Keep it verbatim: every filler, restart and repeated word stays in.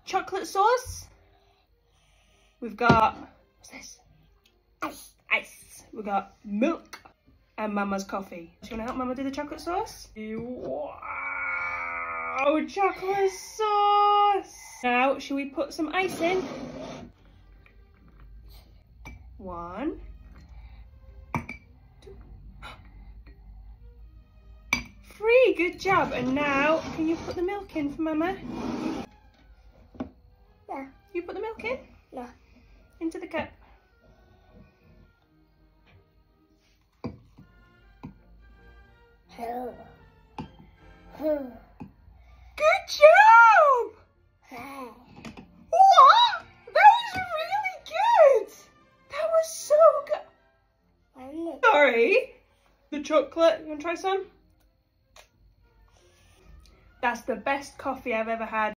chocolate sauce. We've got, what's this? Ice. Ice. We've got milk and Mama's coffee. Do you want to help Mama do the chocolate sauce? Wow, chocolate sauce. Now, should we put some ice in? One. Two. Three, good job. And now, can you put the milk in for Mama? Yeah. You put the milk in? Yeah. Into the cup. Oh. Good job! What? That was really good! That was so good! Sorry. The chocolate, you want to try some? That's the best coffee I've ever had.